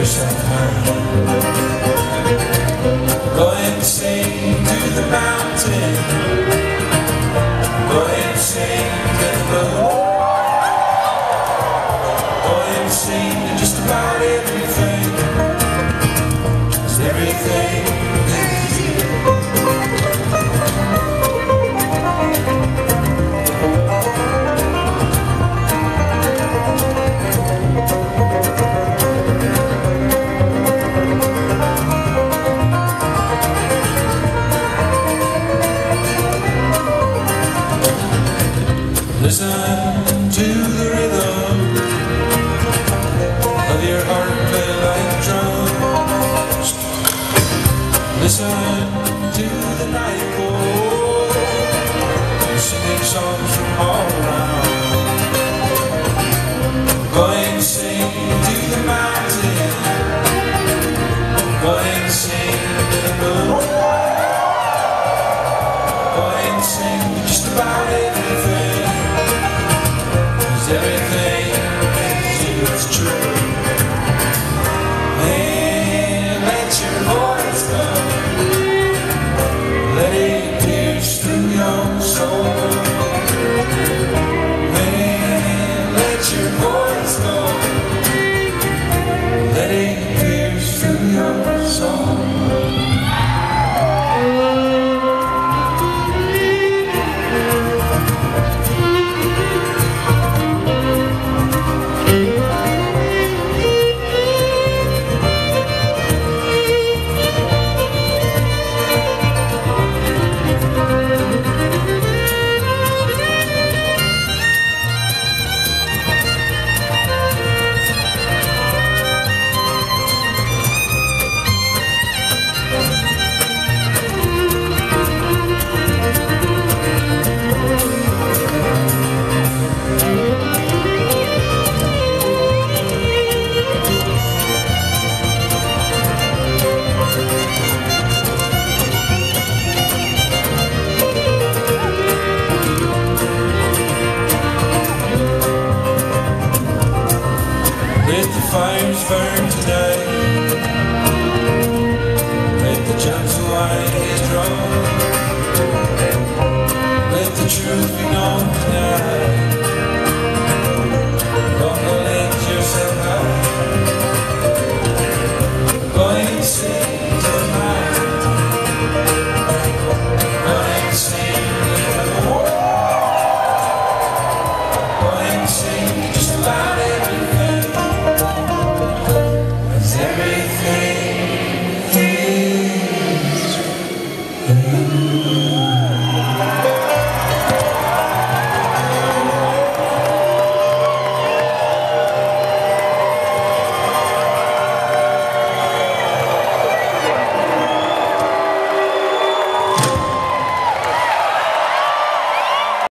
yourself high. Go and sing to the mountain. Go and sing to the moon. Go and sing to just about everything. 'Cause everything is you. Listen to the rhythm of your heart play like drums. Listen to the night call, singing songs from all around. Go and sing to the mountain. Go and sing to the moon. Go and sing just about everything. Everything is you, it's true. And let your voice go. Let it pierce through your soul. And let your voice go. Let it pierce through your soul. Let the fires burn today. Let the gentle light get drawn. Let the truth be known tonight. Don't let yourself hide. Go and sing to the mountain. Go and sing to the world. Go and sing just about